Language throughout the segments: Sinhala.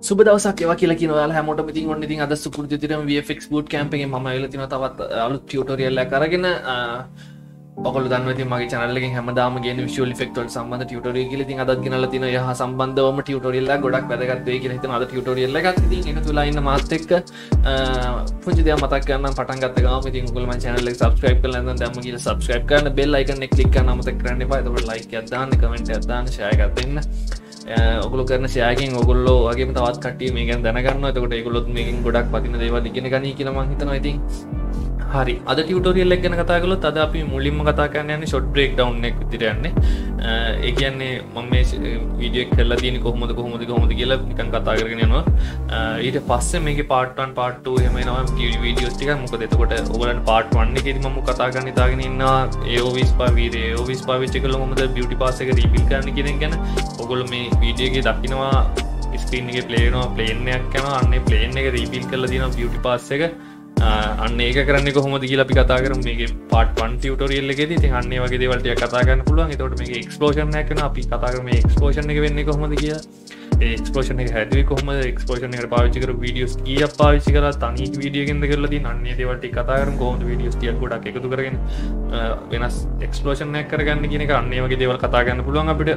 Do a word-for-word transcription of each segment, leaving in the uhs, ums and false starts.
සුබ දවසක් ඒවා කියලා කියන ඔයාලා හැමෝටම ඉතින් ඔන්න ඉතින් අද සුපුරුදු විදිහටම V F X boot camp එකේ මම ඇවිල්ලා තිනවා තවත් අලුත් ටියුටෝරියල් එකක් අරගෙන ඔයගොල්ලෝ දන්නවා ඉතින් මගේ channel එකෙන් හැමදාම ගේන visual effect වලට සම්බන්ධ ටියුටෝරියල් කියලා ඉතින් අදත් ගෙනල්ලා තිනවා යහ සම්බන්ධවම ටියුටෝරියල් එකක් ගොඩක් වැදගත් වෙයි කියලා හිතනවා අද ටියුටෝරියල් එකක් ඉතින් එකතු වෙලා ඉන්න මාත් එක්ක පුංචි දෙයක් මතක් කරන්නම් පටන් ගත්ත ගමන් ඉතින් ඔයගොල්ලෝ මගේ channel එක subscribe කරලා නැත්නම් දැම්ම කියලා subscribe කරන්න bell icon එක click කරන්න අමතක කරන්න එපා එතකොට like එකක් දාන්න comment එකක් දාන්න share එකක් දෙන්න ඔගොල්ලෝ කරන ෂෙයා එකෙන් ඔයගොල්ලෝ වගේම තවත් කට්ටිය මේක ගැන දැනගන්නවා. එතකොට ඒගොල්ලොත් මේකෙන් ගොඩක් වටින දේවල් ඉගෙන ගනී කියලා මම හිතනවා. ඉතින් හරි. අද ටියුටෝරියල් එක ගැන කතා කළොත් අද අපි මුලින්ම කතා කරන්න යන්නේ ෂොට් බ්‍රේක් ඩවුන් එක විදිහට යන්නේ. ඒ කියන්නේ මම මේ වීඩියෝ එක කරලා තියෙන්නේ කොහොමද කොහොමද කොහොමද කියලා නිකන් කතා කරගෙන යනවා. ඊට පස්සේ මේකේ part one part two එහෙම එනවා වීඩියෝස් ටික. මොකද එතකොට ඔයගොල්ලන්ට part one එකේදී මම කතා කරන්න ඉතාලගෙන ඉන්නවා A O Vs පා VRay A O Vs පාවිච්චි කරලා කොහොමද beauty pass එක රීබිල්ඩ් කරන්න කියන එක ගැන. ඔයගොල්ලෝ මේ වීඩියෝ එකේ දකින්නවා ස්ක්‍රීන් එකේ ප්ලේ වෙනවා ප්ලේන් එකක් යනවා. අන්නේ ප්ලේන් එක රීබිල්ඩ් කරලා තියෙනවා beauty pass එක. අන්න ඒක කරන්නේ කොහොමද කියලා අපි කතා කරමු මේකේ part one ටියුටෝරියල් එකේදී. ඉතින් අන්න ඒ වගේ දේවල් ටිකක් කතා කරන්න පුළුවන්. ඒතකොට මේකේ එක්ස්ප්ලෝෂන් එකක් වෙනවා. අපි කතා කරමු මේ එක්ස්ප්ලෝෂන් එක වෙන්නේ කොහොමද කියලා. ඒ එක්ස්ප්ලෝෂන් එක හැදුවේ කොහොමද? එක්ස්ප්ලෝෂන් එකට පාවිච්චි කරපු වීඩියෝස් කීයක් පාවිච්චි කරලා තනි වීඩියෝ එකකින්ද කරලා තියෙන අන්න ඒ දේවල් ටික කතා කරමු. කොහොමද වීඩියෝස් ටිකක් ගොඩක් එකතු කරගෙන වෙනස් එක්ස්ප්ලෝෂන් එකක් කරගන්න කියන එක අන්න ඒ වගේ දේවල් කතා කරන්න පුළුවන් අපිට.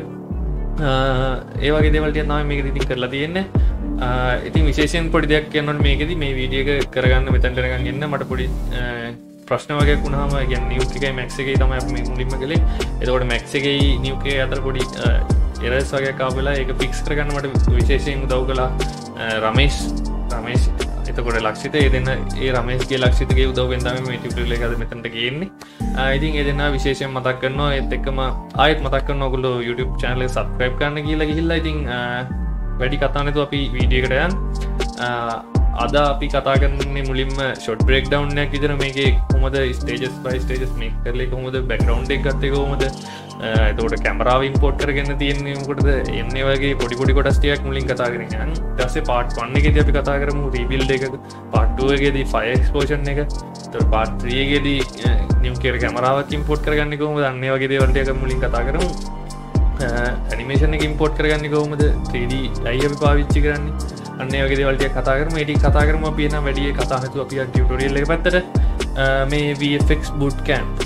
ඒ වගේ දේවල් ටිකක් තමයි මේකෙදි ඉතින් කරලා තියෙන්නේ. ඉතින් විශේෂයෙන් පොඩි දෙයක් කියන්න ඕනේ මේකෙදි මේ වීඩියෝ එක කරගන්න මෙතනට එනකන් එන්න මට පොඩි ප්‍රශ්න වගේක් වුණාම කියන්නේ Nuke එකයි Max එකයි තමයි අපි මේ මුලින්ම කළේ. එතකොට Max එකයි Nuke එකයි අතර පොඩි errors වගේක් ආව වෙලා ඒක fix කරගන්න මට විශේෂයෙන් උදව් කළා රමේෂ් රමේෂ් එතකොට ලක්ෂිත ඒ දෙන්න ඒ රමේෂ්ගේ ලක්ෂිතගේ උදව්වෙන් තමයි මේ ටියුටෝරියල් එක අද මෙතනට ගේන්නේ. ඉතින් ඒ දෙන්නා විශේෂයෙන් මතක් කරනවා ඒත් එක්කම ආයෙත් මතක් කරනවා ඔයගොල්ලෝ YouTube channel එක subscribe කරන්න කියලා ගිහිල්ලා ඉතින් වැඩි කතා නැතුව අපි වීඩියෝ එකට යන්න. අද අපි කතා කරන්නේ මුලින්ම ෂොට් බ්‍රේක් ඩවුන් එකක් විතර මේකේ කොහොමද ස්ටේජස් by ස්ටේජස් මේක් කරලා කොහොමද බෑග්ග්‍රවුන්ඩ් එක ගත්තේ කොහොමද එතකොට කැමරාව ඉම්පෝර්ට් කරගෙන තියෙන්නේ මොකටද එන්නේ වගේ පොඩි පොඩි කොටස් ටිකක් මුලින් කතා කරගෙන යන්න. ඊට පස්සේ part one එකේදී අපි කතා කරමු රීබිල්ඩ් එක, part two එකේදී ෆයර් එක්ස්ප්ලෝෂන් එක, ඊට part three එකේදී නියුක්ලියර් කැමරාවක් ඉම්පෝර්ට් කරගන්නේ කොහොමද අන්න ඒ වගේ දේවල් ටික මුලින් කතා කරමු. ඇනිමේෂන් එක ඉම්පෝර්ට් කරගන්නේ කොහොමද three D අයි අපි පාවිච්චි කරන්නේ අන්න ඒ වගේ දේවල් ටික කතා කරමු. ඒ ටික කතා කරමු අපි එන වැඩි කතා නැතුව අපි යන ටියුටෝරියල් එක පැත්තට මේ V F X boot camp.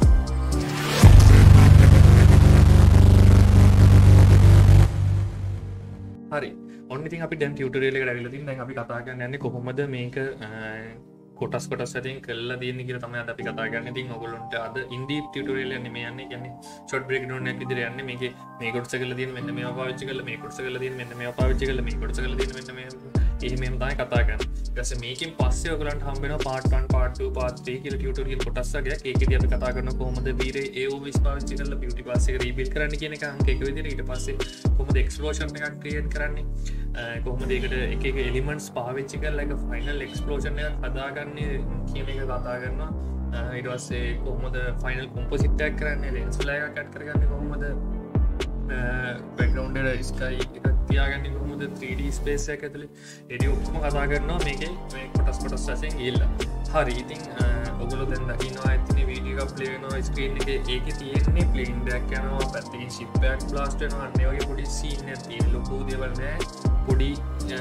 හරි. ඔන්න ඉතින් අපි දැන් ටියුටෝරියල් එකට ඇවිල්ලා තින් දැන් අපි කතා කරන්න යන්නේ කොහොමද මේක කොටස් කොටස් වලින් කරලා දෙන්නේ කියලා තමයි අද අපි කතා කරන්නේ. ඉතින් ඔයගොල්ලන්ට අද ඉන් ඩීප් ටියුටෝරියල් එක නෙමෙයි යන්නේ. කියන්නේ ෂොට් බ්‍රේක් ඩවුන් එකක් විදිහට යන්නේ. මේකේ මේ කොටස කරලා තියෙන මෙන්න මේවා පාවිච්චි කරලා මේ කොටස කරලා තියෙන මෙන්න මේවා පාවිච්චි කරලා මේ කොටස කරලා තියෙන මෙන්න මේ එහෙම එහෙම තමයි කතා කරන්නේ. ඊට පස්සේ මේකෙන් පස්සේ ඔයගොල්ලන්ට හම්බ වෙනවා part one part two part three කියලා ටියුටෝරියල් කොටස් වර්ගයක්. ඒකෙදී අපි කතා කරනවා කොහොමද VRay A O Vs පාවිච්චි කරලා beauty pass එක රීබිල්ඩ් කරන්න කියන එක අංක එක විදිහට. ඊට පස්සේ කොහොමද එක්ස්ප්ලෝෂන් එකක් ක්‍රියේට් කරන්නේ කොහොමද ඒකට එක එක එලිමන්ට්ස් පාවිච්චි කරලා එක ෆයිනල් එක්ස්ප්ලෝෂන් එකක් හදාගන්නේ කියන එක කතා කරනවා. ඊට පස්සේ කොහොමද ෆයිනල් කොම්පොසිට් එකක් කරන්නේ ලෙන්ස් ෆ්ලෑ එකක් ඇඩ් කරගන්නේ කොහොමද බෑග්ග්‍රවුන්ඩ් එක ස්කයි එකක් තියාගන්නේ කොහොමද three D ස්පේස් එකක් ඇතුලේ ඒ ටික ඔක්කොම කතා කරනවා මේකේ මේ කොටස් කොටස් වශයෙන් ගිහිල්ලා. හරි. ඉතින් ඔයගොල්ලෝ දැන් දකින්නවා ඇත්තනේ වීඩියෝ එකක් ප්ලේ වෙනවා ස්ක්‍රීන් එකේ ඒකේ තියෙන්නේ ප්ලේන් එකක් යනවා පැත්තකින් ෂිප් එකක් බ්ලාස්ට් වෙනවා අන්න ඒ වගේ පොඩි සීන් එකක් තියෙන ලොකු දේවල් නෑ පොඩි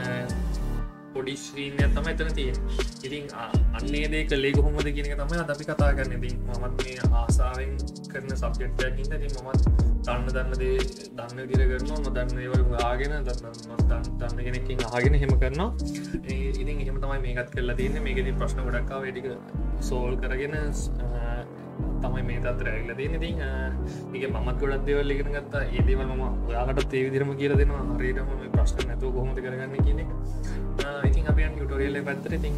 පොඩි ස්ක්‍රීන් එකක් තමයි එතන තියෙන්නේ. ඉතින් අන්නේ දේ කළේ කොහොමද කියන එක තමයි අද අපි කතා කරන්නේ. ඉතින් මමත් මේ ආසාවෙන් කරන සබ්ජෙක්ට් එකක් ඉඳලා ඉතින් මමත් දන්න දන්න දේ දන්න විදිහට කරනවා. නොදන්න දේවල් හොයාගෙන දන්න දන්න කෙනෙක්ගෙන් අහගෙන එහෙම කරනවා. ඉතින් එහෙම තමයි මේකත් කරලා තියෙන්නේ. මේකේදී ප්‍රශ්න ගොඩක් ආවා. ඒ ටික සෝල්ව් කරගෙන තමයි මේ තත්ත්වයට ඇවිල්ලා තියෙන්නේ. ඉතින් මේකේ මමත් ගොඩක් දේවල් ඉගෙන ගත්තා. ඒ දේවල් මම ඔයාලටත් ඒ විදිහටම කියලා දෙනවා. හරියටම මේ ප්‍රශ්න නැතුව කොහොමද කරගන්නේ කියන එක. ඉතින් අපි යන ටියුටෝරියල් එක පැත්තට ඉතින්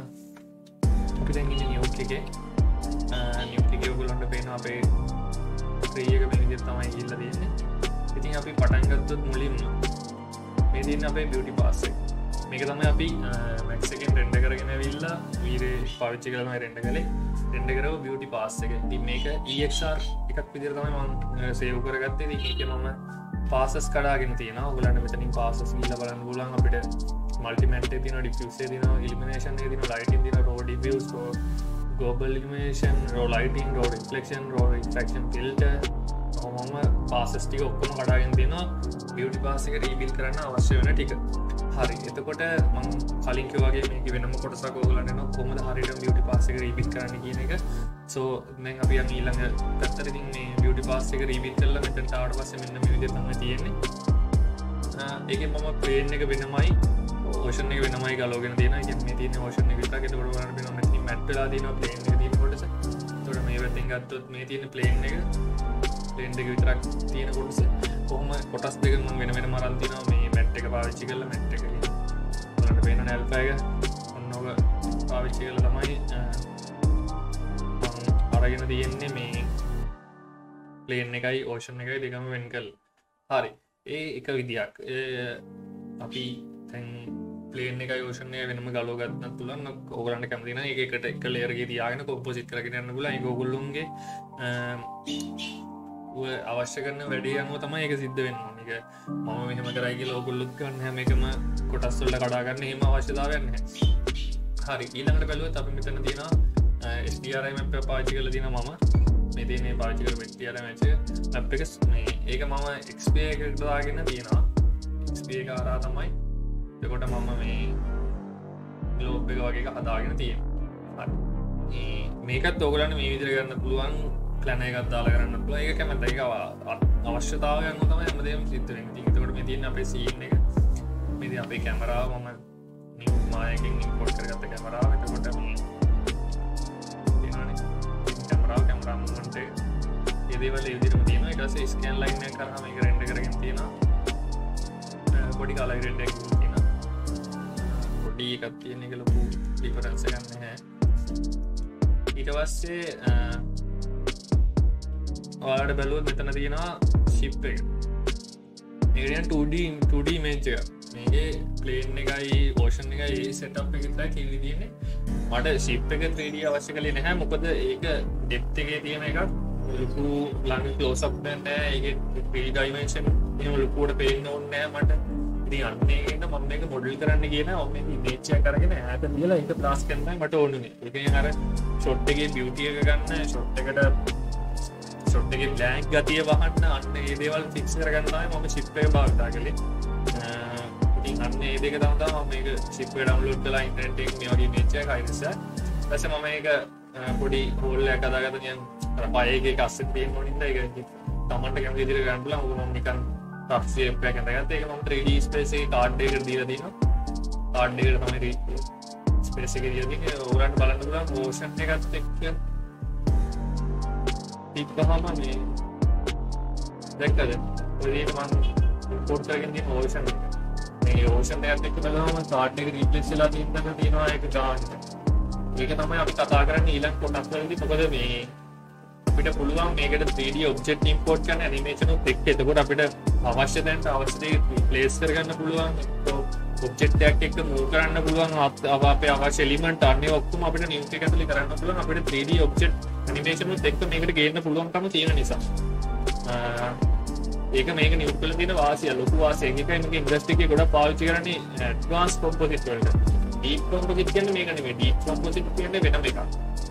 අපි දැන් ඉන්නේ Nuke එකේ. Nuke එකේ ඔයගොල්ලන්ට පේනවා අපේ ට්‍රී එක මේ විදිහට තමයි ගිහිල්ලා තියෙන්නේ. ඉතින් අපි පටන් ගත්තොත් මුලින්ම මේ තියෙන අපේ beauty pass එක. මේක තමයි අපි Max එකෙන් රෙන්ඩර් කරගෙන ඇවිල්ලා VRay පාවිච්චි කරලා තමයි රෙන්ඩර් කළේ. රෙන්ඩර් කරව beauty pass එක. ඉතින් මේක E X R එකක් විදිහට තමයි මම සේව් කරගත්තේ. ඉතින් ඒකේ මම passes කඩාගෙන තියෙනවා. ඔයගොල්ලන්ට මෙතනින් passes ගිහලා බලන්න පුළුවන් අපිට multi-matte එකේ තියෙනවා, diffuse එකේ තියෙනවා, illumination එකේ තියෙනවා, lighting තියෙනවා, raw diffuse, raw global illumination, raw lighting, raw reflection, raw refraction filter. මම passes ටික ඔක්කොම කඩාගෙන තියෙනවා beauty pass එක රීබිල්ඩ් කරන්න අවශ්‍ය වෙන ටික. හරි එතකොට මං කලින් කිව්වා වගේ මේක වෙනම කොටසක් ඔයගොල්ලන්ට එනවා කොහොමද හරියට බියුටි පාස් එක රීබිට් කරන්න කියන එක. සෝ දැන් අපි යන් ඊළඟ පැත්තට ඉතින් මේ බියුටි පාස් එක රීබිට් කරලා මෙතනට ආවට පස්සේ මෙන්න මේ විදිහට තමයි තියෙන්නේ. ඒකෙන් මම ප්ලේන් එක වෙනමයි ඕෂන් එක වෙනමයි ගලවගෙන තියෙනවා. ඒ කියන්නේ මේ තියෙන ඕෂන් එක විතරක්. එතකොට ඔයාලට වෙනවා මෙතනින් මැට් වෙලා තියෙනවා ප්ලේන් එක තියෙන කොටස. එතකොට මේ පැත්තෙන් ගත්තොත් මේ තියෙන ප්ලේන් එක ප්ලේන් එක විතරක් තියෙන කොටස. කොහොම කොටස් දෙක මම වෙන වෙනම අරන් තිනවා මේ මැට් එක පාවිච්චි කරලා මැට් එක ඔයාලට පේන ඇල්ෆා එක ඔන්න ඔක පාවිච්චි කරලා තමයි මම අරගෙන තියෙන්නේ මේ ප්ලේන් එකයි ඕෂන් එකයි දෙකම වෙන් කරලා. හරි ඒ එක විදියක්. අපි දැන් ප්ලේන් එකයි ඕෂන් එක වෙනම ගලව ගන්නත් පුළුවන්. ඔයගොල්ලන්ට කැමති නම් ඒක එකට එක ලේයර් එකේ තියාගෙන කොම්පොසිට් කරගෙන යන්න පුළුවන්. ඒක ඔයගොල්ලොන්ගේ ඔය අවශ්‍ය කරන වැඩේ අනුව තමයි ඒක සිද්ධ වෙන්නේ. මේක මම මෙහෙම කරයි කියලා ඔයගොල්ලොත් ගන්න හැම එකම කොටස් වල කඩා ගන්න එහෙම අවශ්‍යතාවයක් නැහැ. හරි ඊළඟට බැලුවොත් අපි මෙතන තියෙනවා S D R I map එක පාවිච්චි කරලා තියෙනවා මම. මේ තියෙන මේ පාවිච්චි කරපු S D R I map එක map එක මේ ඒක මම X P එකකට දාගෙන තියෙනවා. X P එක හරහා තමයි එතකොට මම මේ ග්ලෝබ් එක වගේ එක හදාගෙන තියෙනවා. හරි මේකත් ඔයගොල්ලන්ට මේ විදිහට ගන්න පුළුවන්. ප්ලෑන් එකක් දාලා කරන්න පුළුවන්. ඒක කැමති ඒක අවශ්‍යතාවය අනුව තමයි හැමදේම සිද්ධ වෙන්නේ. ඉතින් එතකොට මේ තියෙන අපේ සීන් එක මේ ඉතින් අපේ කැමරාව මම නිව් මායකින් ඉම්පෝට් කරගත්ත කැමරාව. එතකොට මේ තියෙනවානේ කැමරාව කැමරා මූවමන්ට් එක ඒ දේවල් ඒ විදිහටම තියෙනවා. ඊට පස්සේ ස්කෑන් ලයින් එක කරා මේක රෙන්ඩර් කරගෙන තියෙනවා. පොඩි කලර් ග්‍රේඩ් එකක් තියෙනවා. පොඩි එකක් තියෙන එක ලොකු ඩිෆරන්ස් එකක් නැහැ. ඊට පස්සේ ඔයාලට බැලුවොත් මෙතන තියෙනවා ෂිප් එක. මේක තියෙන two D two D image එක. මේකේ ප්ලේන් එකයි ඕෂන් එකයි සෙටප් එක විතරයි කියලා තියෙන්නේ. මට ෂිප් එක three D අවශ්‍ය කරලේ නැහැ. මොකද ඒක ඩෙප්ත් එකේ තියෙන එකක් ලොකු ළඟ ක්ලෝස් අප් එකක් නැහැ. ඒකේ three dimension එහෙම ලොකුවට පේන්න ඕනේ නැහැ මට. ඉතින් අන්නේ ඉන්න මම මේක මොඩල් කරන්න කියන මම මේක ඉමේජ් එකක් අරගෙන ඈත ලියලා ඒක ප්ලාස් කරන්නයි මට ඕනේ. ඒකෙන් අර ෂොට් එකේ බියුටි එක ගන්න ෂොට් එකට ෂොට් එකේ බ්ලැන්ක් ගතිය වහන්න අන්න ඒ දේවල් ෆික්ස් කරගන්න තමයි මම ෂිප් එක භාවිතා කළේ. ඉතින් අන්න ඒ දෙක තමයි මම මේක ෂිප් එක ඩවුන්ලෝඩ් කරලා ඉන්ටර්නෙට් එකෙන් මේ වගේ ඉමේජ් එකක් අයින්සා. ඊට පස්සේ මම මේක පොඩි හෝල් එකක් හදාගත්තා නිකන් අර පය එකේ අස්සෙත් තියෙන ඕනින්ද ඒක තමන්ට කැමති විදිහට ගන්න පුළුවන්. මොකද මම නිකන් රෆ් ෂේප් එකක් හදාගත්තා. ඒක මම three D ස්පේස් එකේ කාඩ් එකකට දීලා තියෙනවා. කාඩ් එකට තමයි ස්පේස් එකේ දීලා තියෙන්නේ. ඔයාලට බලන්න පුළුවන් මෝෂන් එකත් එක්ක ඉක්කහම මේ දැක්කද ඔය විදිහට මම ඉම්පෝට් කරගෙන තියෙන ඕෂන් එක. මේ ඕෂන් එකත් එක්ක බලනම කාඩ් එක රීප්ලේස් වෙලා තියෙනක තියෙනවා ඒක ගාන. ඒක තමයි අපි කතා කරන්නේ ඊළඟ කොටස් වලදී. මොකද මේ අපිට පුළුවන් මේකට three D ඔබ්ජෙක්ට් ඉම්පෝට් කරන්න ඇනිමේෂන් උත් එක්ක. එතකොට අපිට අවශ්‍ය දැනට අවශ්‍ය දේ රිප්ලේස් කරගන්න පුළුවන්. ඔබ්ජෙක්ට් එකක් එක්ක මූව් කරන්න පුළුවන්. අපේ අවශ්‍ය එලිමන්ට් අන්නේ ඔක්කොම අපිට නිව්ක් එක ඇතුලේ කරන්න පුළුවන්. අපිට three D ඔබ්ජෙක්ට් ඇනිමේෂන් උත් එක්ක මේකට ගේන්න පුළුවන්කම තියෙන නිසා. ඒක මේක නිව්ක් වල තියෙන වාසිය ලොකු වාසියක්. ඒකයි මේක ඉන්ඩස්ට්‍රි එකේ ගොඩක් පාවිච්චි කරන්නේ ඇඩ්වාන්ස් කොම්පොසිට් වලට. ඩීප් කොම්පොසිට් කියන්නේ මේක නෙමෙයි. ඩීප් කොම්පොසිට් කියන්නේ වෙනම එකක්.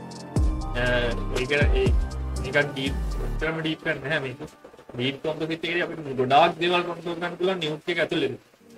ඒක ඒ නිකන් ඩීප් උතරම ඩීප් කරන්නේ නැහැ මේක. ඩීප් කොම්පොසිට් එකේදී අපිට ගොඩාක් දේවල් කන්ට්‍රෝල් කරන්න පුළුවන් නිව්ක් එක ඇතුලේ.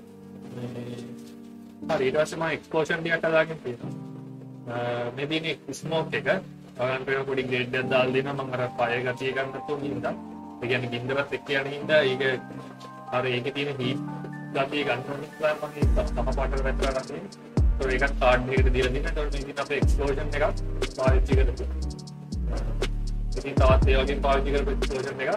හරි ඊට පස්සේ මම එක්ස්පෝෂන් ටිකක් හදාගෙන තියෙනවා. මේ තියෙන ස්මෝක් එක ඔයාලට පේන පොඩි ග්‍රේඩ් එකක් දාලා දෙනවා. මම අර පය ගතිය ගන්නත් උන් හින්දා ඒ කියන්නේ ගින්දරත් එක්ක යන හින්දා ඒක අර ඒකේ තියෙන හීට් ගතිය ගන්න ඕනේ කියලා මම ඒක තම පාටට වැටලා ගන්න. ඒක ඒකත් කාඩ් එකකට දීලා දෙන්න. ඒතකොට මේ ඉතින් අපේ එක්ස්පෝෂන් එකක් පාවිච්චි කරලා ඉතින් තවත් ඒ වගේ පාවිච්චි කරපු එක්ස්පෝෂන් එකක්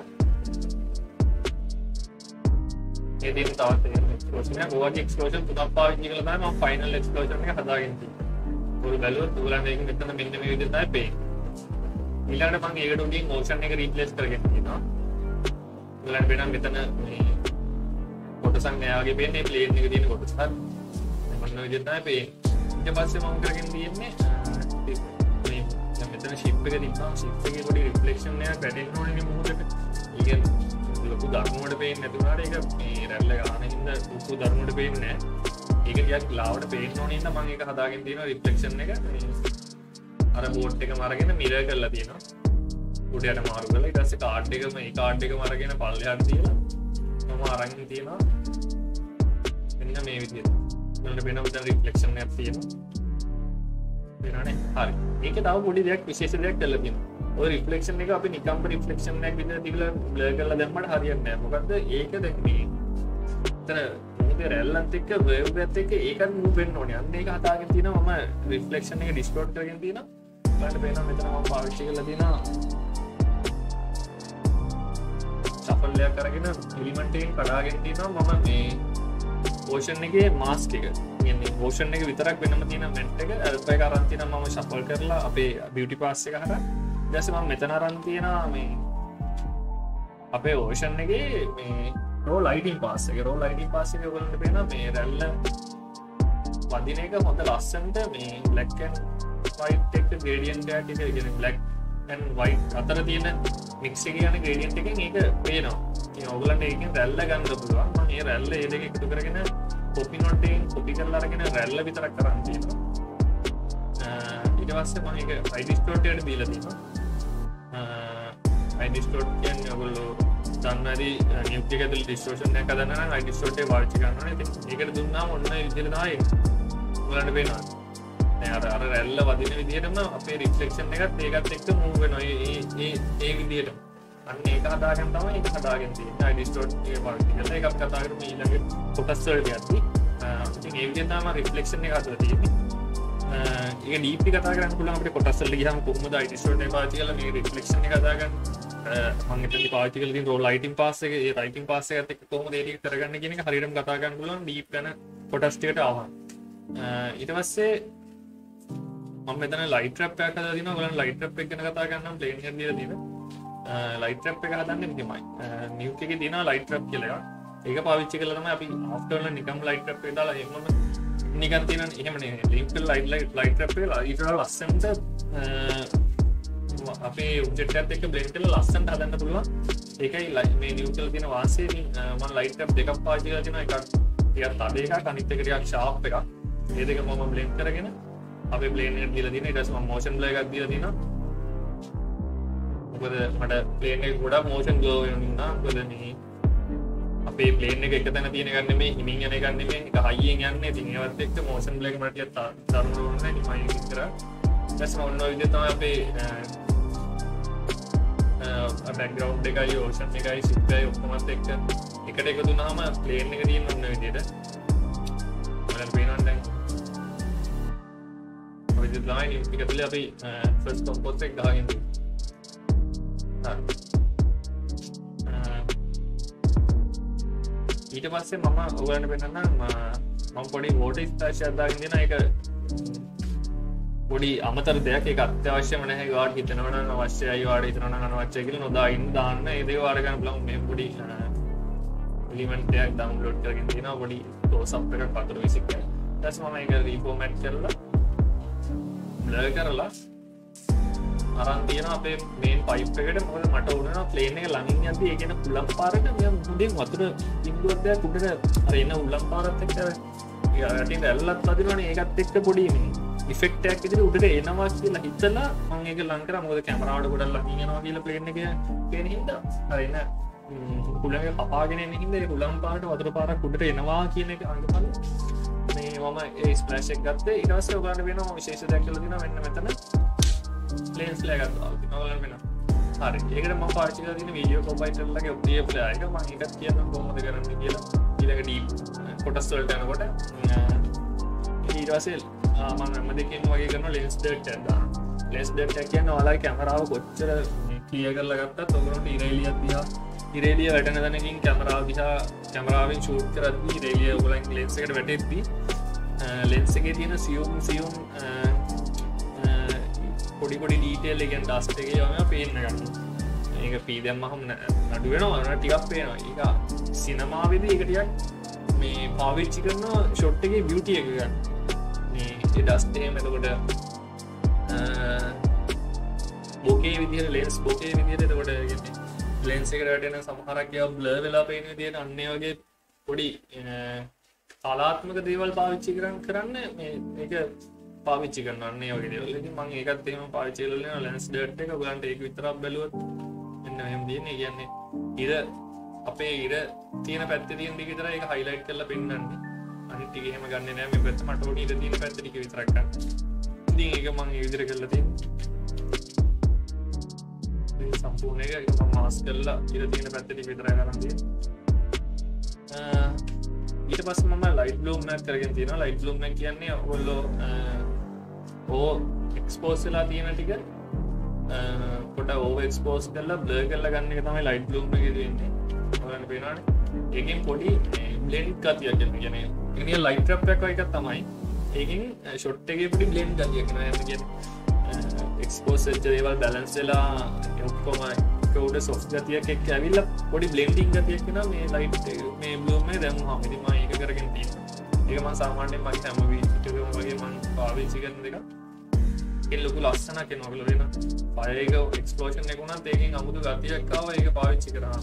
ඒ දින තවත් එක්ස්පෝෂන් එකක් ඔයගේ එක්ස්පෝෂන් තුනක් පාවිච්චි කරලා තමයි මම ෆයිනල් එක්ස්පෝෂන් එක හදාගෙන තියෙන්නේ. ඔය බැලුවොත් ඔයගොල්ලන් මේක මෙතන මෙන්න මේ විදිහට තමයි පේන්නේ. ඊළඟට මම ඒකට උඩින් මෝෂන් එක රීප්ලේස් කරගෙන තියෙනවා. ඔයගොල්ලන් වෙනම් මෙතන මේ කොටසක් නෑ වගේ පේන්නේ ප්ලේන් එක තියෙන කොටස. හරි. මොන විදිහට තමයි පේන්නේ. ඊට පස්සේ මම කරගෙන තියෙන්නේ මේ දැන් මෙතන ෂිප් එක තිබ්බා. ෂිප් එකේ පොඩි රිෆ්ලෙක්ෂන් එකක් වැටෙන්න ඕනේ නේ මොහොතට. ඒක ලොකු ධර්මවලට පේන්නේ නැතුණාට ඒක මේ රැල්ල ගන්න හින්දා ලොකු ධර්මවලට පේන්නේ නැහැ. ඒක ටිකක් ලාවට පේන්න ඕනේ හින්දා මම ඒක හදාගෙන තියෙනවා රිෆ්ලෙක්ෂන් එක. අර බෝඩ් එකම අරගෙන මිරර් කරලා තියෙනවා. උඩයට මාරු කරලා ඊට පස්සේ කාඩ් එකම මේ කාඩ් එකම අරගෙන පල්ලෙහාට තියලා මම අරන් තියෙනවා මෙන්න මේ විදිහට. ඔයාලට පේනවා මෙතන රිෆ්ලෙක්ෂන් එකක් තියෙනවා. පේනවනේ? හරි. මේකේ තව පොඩි දෙයක් විශේෂ දෙයක් කරලා තියෙනවා. ඔය රිෆ්ලෙක්ෂන් එක අපි නිකම්ම රිෆ්ලෙක්ෂන් එකක් විතර තියලා බ්ලර් කරලා දැම්මට හරියන්නේ නැහැ. මොකද ඒක දැන් මේ එතන මොකද රැල්ලත් එක්ක වේව් එකත් එක්ක ඒකත් මූව් වෙන්න ඕනේ. අන්න ඒක හදාගෙන තියෙනවා මම රිෆ්ලෙක්ෂන් එක ඩිස්ටෝට් කරගෙන තියෙනවා. ඔයාලට පේනවා මෙතන මම පාවිච්චි කරලා තියෙනවා ෂෆල් එකක් අරගෙන එලිමන්ට් එකෙන් කඩාගෙන තියෙනවා මම මේ ඕෂන් එකේ මාස්ක් එක. කියන්නේ ඕෂන් එක විතරක් වෙනම තියෙන මෙන්ට් එක ඇල්ෆා එක අරන් තියෙනවා මම ෂෆල් කරලා අපේ බියුටි පාස් එක හරහා. ඊට පස්සේ මම මෙතන අරන් තියෙනවා මේ අපේ ඕෂන් එකේ මේ රෝ ලයිටින් පාස් එක. රෝ ලයිටින් පාස් එක ඔයගොල්ලන්ට පේනවා මේ රැල්ල වදින එක හොඳ ලස්සනට මේ බ්ලැක් ඇන්ඩ් වයිට් එක ග්‍රේඩියන්ට් එකක් එක කියන්නේ බ්ලැක් ඇන්ඩ් වයිට් අතර තියෙන මික්ස් එක යන ග්‍රේඩියන්ට් එකෙන් ඒක පේනවා. ඉතින් ඔයගොල්ලන්ට ඒකෙන් රැල්ල ගන්න පුළුවන්. මම මේ රැල්ල ඒ දෙක එකතු කරගෙන කොපි නෝට් එකෙන් කොපි කරලා අරගෙන රැල්ල විතරක් කරන් තියෙනවා. ඊට පස්සේ මම ඒක හයි ඩිස්ටෝට් එකට දීලා තියෙනවා. හයි ඩිස්ටෝට් කියන්නේ ඔයගොල්ලෝ දන්නවද නියුක් එක ඇතුළේ ඩිස්ටෝෂන් එකක් හදන්න නම් හයි ඩිස්ටෝට් එක පාවිච්චි කරන්න ඕනේ. ඉතින් ඒකට දුන්නාම ඔන්න ඒ විදිහට තමයි ඔයගොල්ලන්ට පේනවා. දැන් අර අර රැල්ල වදින විදිහටම අපේ රිෆ්ලෙක්ෂන් එකත් ඒකත් එක්ක මූව් වෙනවා. ඒ ඒ ඒ විදිහට. අන්න ඒක හදාගෙන තමයි ඒක හදාගෙන තියෙන්නේ. හයි ඩිස්ටෝට් එක පාවිච්චි කරලා ඒක අපි කතා කරමු ඊළඟ කොටස් වලට යද්දී. ඉතින් ඒ විදිහට තමයි රිෆ්ලෙක්ෂන් එක හදලා තියෙන්නේ. ඒක ඩීප්ලි කතා කරන්න පුළුවන් අපිට කොටස් වලට ගියාම කොහොමද හයි ඩිස්ටෝට් එක පාවිච්චි කරලා මේ රිෆ්ලෙක්ෂන් එක හදාගන්න. මම එතනදි පාවිච්චි කරලා තියෙන රෝ ලයිටින් පාස් එක ඒ ලයිටින් පාස් එකත් එක්ක කොහොමද ඒ ටික කරගන්න කියන එක හරියටම කතා කරන්න පුළුවන් ඩීප් වෙන කොටස් ටිකට ආවම. ඊට පස්සේ මම මෙතන ලයිට් ට්‍රැප් එකක් හදලා දිනවා. ඔයගොල්ලන් ලයිට් ට්‍රැප් එක ගැන කතා කරනම් ප්ලේන් එක දීලා දිනවා. ලයිට් ට්‍රැප් එක හදන්නේ මෙහෙමයි. නියුක් එකේ දිනවා ලයිට් ට්‍රැප් කියලා එකක්. ඒක පාවිච්චි කරලා තමයි අපි ආෆ්ටර් වල නිකම් ලයිට් ට්‍රැප් එක දාලා එහෙමම නිකන් තියෙන එහෙම නේ ලින්ක් කරලා ලයිට් ලයිට් ලයිට් ට්‍රැප් එක ඊට වඩා ලස්සනට අපේ ඔබ්ජෙක්ට් එකත් එක්ක බ්ලෙන්ඩ් කරලා ලස්සනට හදන්න පුළුවන්. ඒකයි මේ නියුක් කරලා තියෙන වාසිය. මම ලයිට් ට්‍රැප් දෙකක් පාවිච්චි කරලා තියෙනවා. එකක් ටිකක් තද එකක් අනිත් එක ටිකක් ෂාප් එකක්. මේ දෙක මම බ්ලෙන්ඩ් කරගෙන අපේ ප්ලේන් එකට දීලා තියෙනවා. ඊට පස්සේ මම මෝෂන් බ්ලර් එකක් දීලා තියෙනවා. මොකද මට ප්ලේන් එක ගොඩක් මෝෂන් ග්ලෝ වෙනවා. මොකද මේ අපේ ප්ලේන් එක එක තැන තියෙන එකක් නෙමෙයි, හිමින් යන එකක් නෙමෙයි. ඒක හයියෙන් යන්නේ. ඉතින් ඒවත් එක්ක මෝෂන් බ්ලර් එක මට ටිකක් තරුණ ඕනේ. ඉතින් මම ඒක කරා. ඊට පස්සේ මම ඔන්න ඔය විදිහට තමයි අපේ අ බෑග්ග්‍රවුන්ඩ් එකයි ඕෂන් එකයි සිප් එකයි ඔක්කොමත් එක්ක එකට එකතු වුණාම ප්ලේන් එක තියෙන ඔන්න ඔය විදිහට. මම පේනවා දැන් ඔය විදිහට තමයි නියුක් එක ඇතුලේ අපි ෆස්ට් කොම්පෝස් එක ගහගෙන තියෙන්නේ. ඊට පස්සේ මම ඔයගලන්ට පෙන්නන්නම් මම පොඩි වෝටර් ස්ප්ලෑෂ් එකක් දාගෙන දෙනවා. ඒක පොඩි අමතර දෙයක්. ඒක අත්‍යවශ්‍යම නැහැ. ගාඩ් හිතනවා නම් අවශ්‍යයි, වාඩ හිතනවා නම් අනවශ්‍යයි කියලා නොදා ඉන්න දාන්න. ඒ දේ වාඩ ගන්න බලමු. මේ පොඩි එලිමන්ට් එකක් ඩවුන්ලෝඩ් කරගෙන තියෙනවා. පොඩි ක්ලෝස් අප් එකක් වතුර විසික් කරලා. ඊට පස්සේ මම ඒක රීෆෝමැට් කරලා බ්ලර් කරලා අරන් තියෙනවා අපේ මේන් පයිප් එකට. මොකද මට උනනවා ප්ලේන් එක ළඟින් යද්දි ඒක එන උලම් පාරට මම මුදින් වතුර බින්දුවක් දැක් උඩට අර එන උලම් පාරත් එක්ක යටින් ඇල්ලත් වදිනවනේ. ඒකත් එක්ක පොඩි මේ ඉෆෙක්ට් එකක් විදිහට උඩට එනවා කියලා හිතලා මම ඒක ලං කරා. මොකද කැමරාවට ගොඩක් ළඟින් යනවා කියලා ප්ලේන් එක පේන හින්දා අර එන උලම් එක කපාගෙන එන හින්දා ඒ උලම් පාරට වතුර පාරක් උඩට එනවා කියන එක අංගපල මේ මම ඒ ස්ප්ලෑෂ් එක ගත්තේ. ඊට පස්සේ ඔයගලන්ට වෙනවා විශේෂ දෙයක් කියලා දෙනවා. මෙන්න මෙතන ලෙන්ස් ෆ්ලෑග් එකක් දාලා ඔයගලන්ට වෙනවා. හරි. ඒකට මම පාවිච්චි කරලා තියෙන වීඩියෝ කොම්පයිලර්ලගේ ඔප්ටිකල් ෆ්ලෑග් එක. මම ඒකත් කියන්නම් කොහොමද කරන්නේ කියලා. ඊළඟ ඩීප් කොටස් වලට යනකොට ඊට පස්සේ මම හැම දෙකෙන් වගේ කරනවා ලෙන්ස් ඩර්ට් එකක් දානවා. ලෙන්ස් ඩර්ට් එක කියන්නේ ඔයාලගේ කැමරාව කොච්චර ක්ලියර් කරලා ගත්තත් ඔයගොල්ලන්ට ඉරේලියක් දිහා ඉරේලිය වැටෙන තැනකින් කැමරාව දිහා කැමරාවෙන් ෂූට් කරද්දී ඉරේලිය ඔයගොල්ලන්ගේ ලෙන්ස් එකට වැටෙද්දී ලෙන්ස් එකේ තියෙන සියුම් සියුම් පොඩි පොඩි ඩීටේල් එක කියන්නේ ඩස්ට් එකේ යම පේන්න ගන්නවා. මේක පී දැම්මම නඩු වෙනවා ටිකක් පේනවා. ඒක සිනමාවේදී ඒක ටිකක් මේ පාවිච්චි කරන ෂොට් එකේ බියුටි එක ගන්න. මේ ඒ ඩස්ට් එහෙම එතකොට බෝකේ විදිහට ලෙන්ස් බෝකේ විදිහට එතකොට කියන්නේ ලෙන්ස් එකට වැටෙන සමහරක් ඒවා බ්ලර් වෙලා පේන විදිහට අන්න ඒ වගේ පොඩි කලාත්මක දේවල් පාවිච්චි කරන් කරන්න මේ මේක පාවිච්චි කරනවා. අන්න ඒ වගේ දේවල්. ඉතින් මම ඒකත් එහෙම පාවිච්චි කරලා තියෙනවා ලෙන්ස් ඩර්ට් එක. ඔයගලන්ට ඒක විතරක් බැලුවොත් මෙන්න එහෙම දෙන්නේ. කියන්නේ ඉර අපේ ඉර තියෙන පැත්තේ තියෙන දේ විතරයි ඒක හයිලයිට් කරලා පෙන්නන්නේ. අනිත් ටික එහෙම ගන්නෙ නෑ මේ පැත්ත මට ඕනේ ඉඳ තියෙන පැත්ත ටික විතරක් ගන්න. ඉතින් ඒක මම ඒ විදිහට කරලා තියෙනවා. මේ සම්පූර්ණ එක ඒක මම මාස්ක් කරලා ඉඳ තියෙන පැත්ත ටික විතරයි ගන්න තියෙන්නේ. ඊට පස්සේ මම ලයිට් බ්ලූම් මැක් කරගෙන තියෙනවා. ලයිට් බ්ලූම් මැක් කියන්නේ ඔයගොල්ලෝ ඕ එක්ස්පෝස් වෙලා තියෙන ටික පොඩ ඕවර් එක්ස්පෝස් කරලා බ්ලර් කරලා ගන්න එක තමයි ලයිට් බ්ලූම් එකේ තියෙන්නේ. ඔයාලට පේනවනේ. ඒකෙන් පොඩි බ්ලෙන්ඩ් ගතියක් එනවා. කියන්නේ ඒකේ ලයිට් ට්‍රැප් එකක් වගේ එකක් තමයි. ඒකෙන් ෂොට් එකේ පොඩි බ්ලෙන්ඩ් ගතියක් එනවා. එන්න කියන්නේ එක්ස්පෝස් වෙච්ච දේවල් බැලන්ස් වෙලා ඔක්කොම කවුඩ සොෆ්ට් ගතියක් එක්ක ඇවිල්ලා පොඩි බ්ලෙන්ඩින් ගතියක් එනවා මේ ලයිට් මේ බ්ලූම් එකේ දැම්මම. ඉතින් මම ඒක කරගෙන තියෙනවා. ඒක මම සාමාන්‍යයෙන් මගේ හැම වීඩියෝ එකකම වගේ මම පාවිච්චි කරන දෙයක්. ඒක ලොකු ලස්සනක් එනවා ඔයගොල්ලෝ දෙන. ෆයර් එක එක්ස්ප්ලෝෂන් එක උනත් ඒකෙන් අමුතු ගතියක් ආවා. ඒක පාවිච්චි කරාම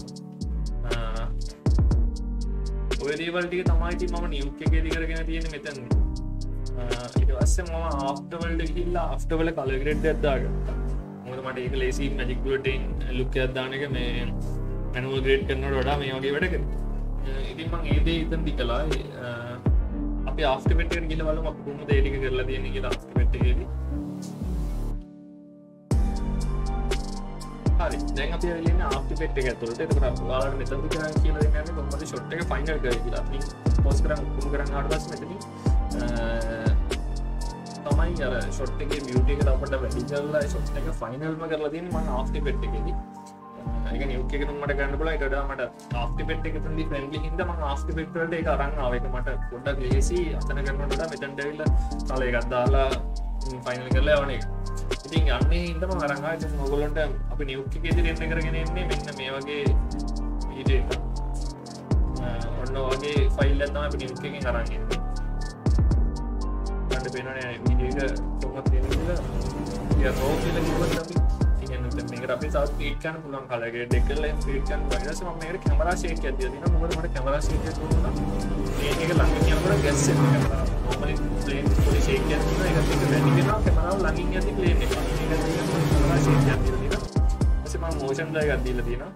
ඔය දේවල් ටික තමයි ඉතින් මම නියුක් එකේදී කරගෙන තියෙන්නේ මෙතන. ඊට පස්සේ මම ආෆ්ටර් වලට ගිහිල්ලා ආෆ්ටර් වල කලර් ග්‍රේඩ් එකක් දාගත්තා. මොකද මට ඒක ලේසි මැජික් බුලට් ලුක් එකක් දාන එක මේ මැනුවල් ග්‍රේඩ් කරනවට වඩා මේ වගේ වැඩ කරනවා. ඉතින් මම ඒ දේ ඉතින් දිකලා අපි ආෆ්ටර් ඉෆෙක්ට් එකට ගිහලා බලමු අපි කොහොමද ඒ ටික කරලා තියෙන්නේ කියලා ආෆ්ටර් ඉෆෙක්ට් එකේදී. හරි දැන් අපි ඇවිල්ලා ඉන්නේ ආෆ්ටර් ඉෆෙක්ට් එක ඇතුළට. එතකොට ඔයාලට මෙතනදී කරන්න කියලා දෙන්නේ නැහැ කොහොමද ෂොට් එක ෆයිනල් කරේ කියලා. අපි පෝස් කරන් උතුම් කරන් ආවට පස්සේ මෙතනින් තමයි අර ෂොට් එකේ බියුටි එක අපිට වැඩි කරලා ෂොට් එක ෆයිනල්ම කරලා තියෙන්නේ මම ආෆ්ටර් ඉෆෙක්ට් එකේදී. ඒක නියුක් එකකින් මට ගන්න පුළුවන්. ඊට වඩා මට ආෆ්ටර් ඉෆෙක්ට් එක තුන්දී ෆ්‍රෙන්ඩ්ලි හින්දා මම ආෆ්ටර් ඉෆෙක්ට් වලට ඒක අරන් ආවා. ඒක මට පොඩ්ඩක් ලේසි අතන කරනකොට වඩා මෙතනට ඇවිල්ලා කල එකක් දාලා ෆයිනල් කරලා යවන එක. ඉතින් යන්නේ හින්දා මම අරන් ආවා. ඉතින් ඔයගොල්ලන්ට අපි නියුක් එකේදී රෙන්න කරගෙන එන්නේ මෙන්න මේ වගේ වීඩියෝ එක. ඔන්න වගේ ෆයිල් එකක් තමයි අපි නියුක් එකකින් අරන් එන්නේ. ගන්න පේනවනේ වීඩියෝ එක කොහොමද තියෙන්නේ කියලා. ඊය රෝ කියලා කිව්වොත් අපි මේකට අපි තව ස්පීඩ් ගන්න පුළුවන් කලර් ග්‍රේඩ් එක කරලා එහෙම ස්පීඩ් ගන්න බැහැ. ඊට පස්සේ මම මේකට කැමරා ෂේක් එකක් දීලා තියෙනවා. මොකද මට කැමරා ෂේක් එකක් දුන්නා. මේක ළඟින් යනකොට ගැස් එන කැමරා. normally plane පොඩි ෂේක් එකක් දුන්නා. ඒකත් එක්ක වැඩි වෙනවා කැමරාව ළඟින් යද්දි ප්ලේන් එක. මේක දීලා කැමරා ෂේක් එකක් දීලා තියෙනවා. ඊපස්සේ මම motion blur එකක් දීලා තියෙනවා.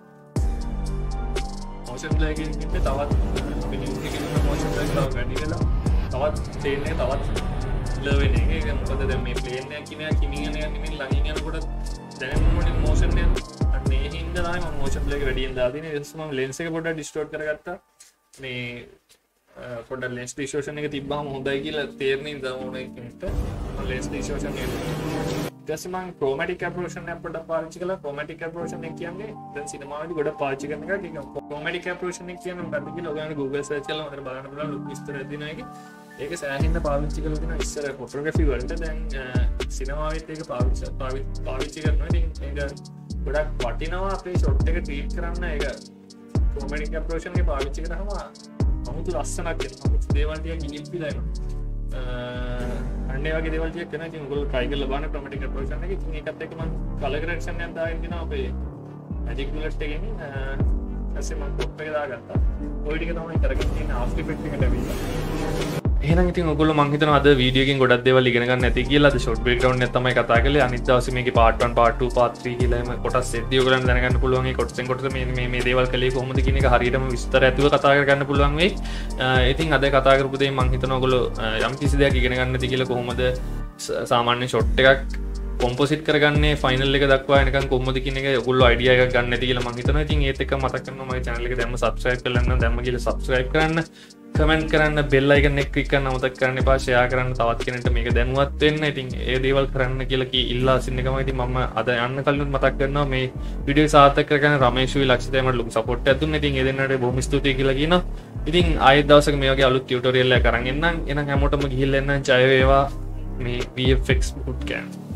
motion blur එකකින් ඉන්නේ තවත් අපි නියුක් එකකින් motion blur එක තව වැඩි වෙලා තවත් ප්ලේන් එක තවත් blur වෙන එක. ඒක මොකද දැන් මේ ප්ලේන් එක කිමියා කිමින් යන යන ළඟින් යනකොට දැනෙන්නේ මොෂන් එක. අන්න ඒ හින්දා තමයි මම මොෂන් බ්ලර් එක වැඩියෙන් දාලා තියෙන්නේ. ඊට පස්සේ මම ලෙන්ස් එක පොඩ්ඩක් ඩිස්ටෝර්ට් කරගත්තා. මේ පොඩ්ඩක් ලෙන්ස් ඩිස්ටෝර්ෂන් එක තිබ්බාම හොඳයි කියලා තේරෙන ඉඳන් ඕනේ කෙනෙක්ට මම ලෙන්ස් ඩිස්ටෝර්ෂන් එක. ඊට පස්සේ මම ක්‍රොමැටික් අප්‍රෝච් එකක් පොඩ්ඩක් පාවිච්චි කළා. ක්‍රොමැටික් අප්‍රෝච් එක කියන්නේ දැන් සිනමාවේදී ගොඩක් පාවිච්චි කරන එකක්. ඒක ක්‍රොමැටික් අප්‍රෝච් එක කියන්නේ මොකක්ද කියලා ඔයගොල්ලෝ Google search කරලා මතර බලන්න පුළුවන් ලුක් විස්තර දෙන එක. ඒක සෑහෙන්න පාවිච්චි කරලා තියෙනවා ඉස්සර ෆොටෝග්‍රැෆි වලට. දැන් සිනමාවෙත් ඒක පාවිච්චි පාවිච්චි කරනවා. ඉතින් ඒක ගොඩක් වටිනවා අපේ ෂොට් එක ට්‍රීට් කරන්න. ඒක ක්‍රොමැටික් අප්‍රෝච් එකේ පාවිච්චි කරාම අමුතු ලස්සනක් එනවා. අමුතු දේවල් ටිකක් ඉලිප්පිලා එනවා. අන්නේ වගේ දේවල් ටිකක් කරනවා. ඉතින් ඔයගොල්ලෝ try කරලා බලන්න ක්‍රොමැටික් අප්‍රෝච් එකේ. ඉතින් ඒකත් එක්ක මම කලර් කරෙක්ෂන් එකක් දාගෙන තියෙනවා අපේ මැජික් බුලට් එකෙන්. ඊපස්සේ මම ටොප් එක දාගත්තා. ඔය ටික තමයි කරගෙන තියෙන ආෆ්ටර් ඉෆෙක්ට් එකට ඇවිල්ලා. එහෙනම් ඉතින් ඔයගොල්ලෝ මං හිතනවා අද වීඩියෝ එකෙන් ගොඩක් දේවල් ඉගෙන ගන්න ඇති කියලා. අද ෂොට් බ්‍රේක්ඩවුන් එක තමයි කතා කරන්නේ. අනිත් දවසේ මේකේ part one part two part three කියලා එහෙම කොටස් දෙකක් ඔයගොල්ලන්ට දැනගන්න පුළුවන්. ඒ කොටසෙන් කොටස මේ මේ මේ දේවල් කලේ කොහොමද කියන එක හරියටම විස්තර ඇතුව කතා කරගන්න පුළුවන් වෙයි. ඉතින් අද කතා කරපු දේ මං හිතනවා ඔයගොල්ලෝ යම් කිසි දෙයක් ඉගෙන ගන්න ඇති කියලා. කොහොමද සාමාන්‍ය ෂොට් එකක් කොම්පොසිට් කරගන්නේ ෆයිනල් එක දක්වා එනකන් කොහොමද කියන එක ඔයගොල්ලෝ අයිඩියා එකක් ගන්න ඇති කියලා මං හිතනවා. ඉතින් ඒත් එක්ක මතක් කරනවා මගේ channel එක දැම්ම subscribe කරලා නැත්නම් දැම්ම කියලා subscribe කරන්න. කමෙන්ට් කරන්න, බෙල් අයිකන් එක ක්ලික් කරන්න අමතක කරන්න එපා. ෂෙයා කරන්න තවත් කෙනෙක්ට මේක දැනුවත් වෙන්න. ඉතින් ඒ දේවල් කරන්න කියලා කී ඉල්ලා සින්න එකම. ඉතින් මම අද යන්න කලින් මතක් කරනවා මේ වීඩියෝ එක සාර්ථක කරගන්න රමේෂුයි ලක්ෂිතයි මට ලොකු සපෝට් එකක් දුන්නා. ඉතින් ඒ දෙන්නට බොහොම ස්තුතියි කියලා කියනවා. ඉතින් ආයෙත් දවසක මේ වගේ අලුත් ටියුටෝරියල් එකක් අරන් එන්නම්. එහෙනම් හැමෝටම ගිහිල්ලා එන්න ජය වේවා මේ V F X bootcamp.